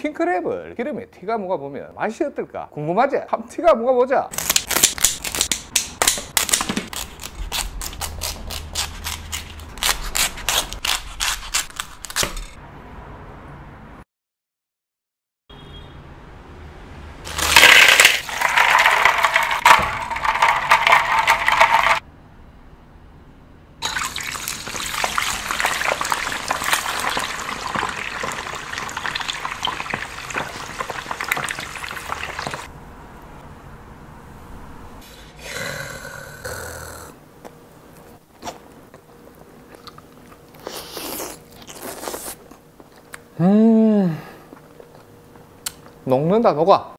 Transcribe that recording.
킹크랩을 기름에 튀가 먹어보면 맛이 어떨까 궁금하지? 한번 튀가 먹어보자. 녹는다 녹아.